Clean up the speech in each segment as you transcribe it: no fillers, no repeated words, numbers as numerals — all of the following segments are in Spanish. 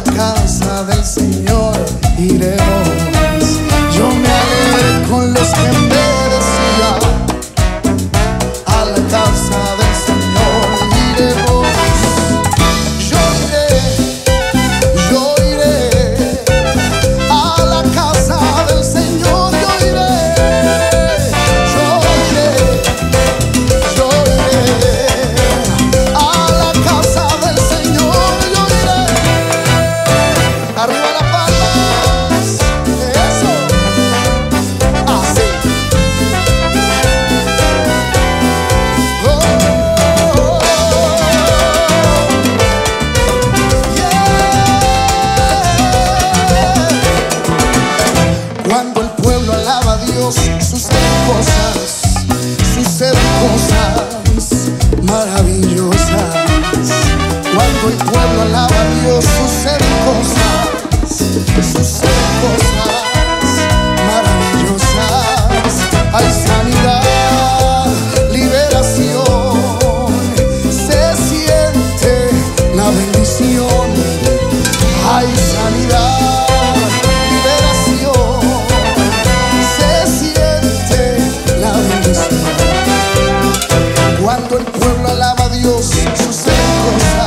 casa del Señor iremos. Yo me alegré con los que me decían, a la casa del Señor iremos. Yo iré a la casa del Señor, yo iré. Arriba las palmas, eso, así. Cuando el pueblo alaba a Dios, suceden cosas maravillosas. Cuando el pueblo alaba a Dios, suceden cosas maravillosas. Hay sanidad, liberación, se siente la bendición. Hay sanidad, liberación, se siente la bendición. Cuando el pueblo alaba a Dios, suceden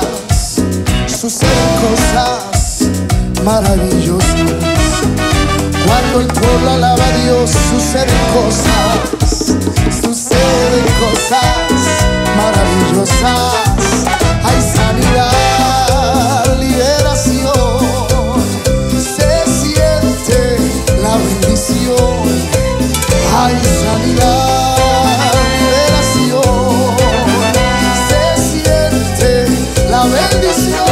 cosas maravillosas. Cuando el pueblo alaba a Dios, suceden cosas maravillosas. Hay sanidad, liberación, se siente la bendición. Hay sanidad, liberación, se siente la bendición.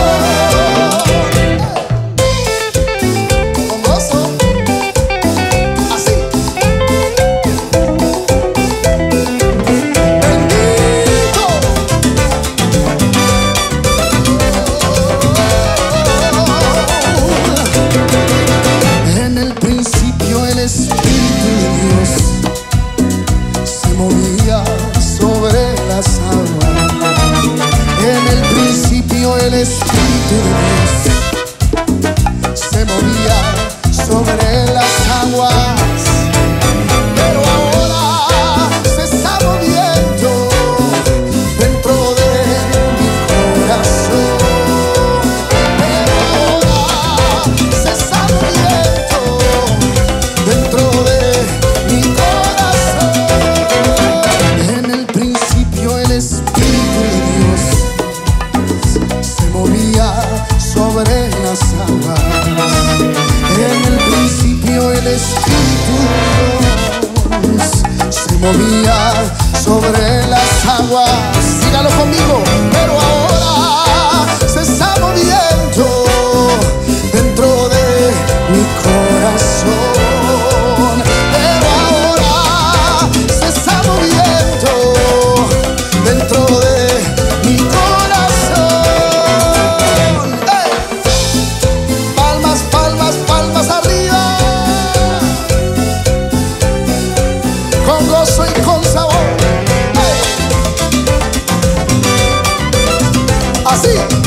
El Espíritu de Dios se movía sobre las aguas, pero ahora se está moviendo dentro de mi corazón. Pero ahora se está moviendo dentro de mi corazón. En el principio el Espíritu de Dios movía sobre las aguas. En el principio el Espíritu de Dios se movía sobre las aguas. Dígalo conmigo. Pero ahora se está moviendo dentro de mi corazón. Pero ahora se está moviendo dentro de mi corazón. Con gozo y con sabor. Así.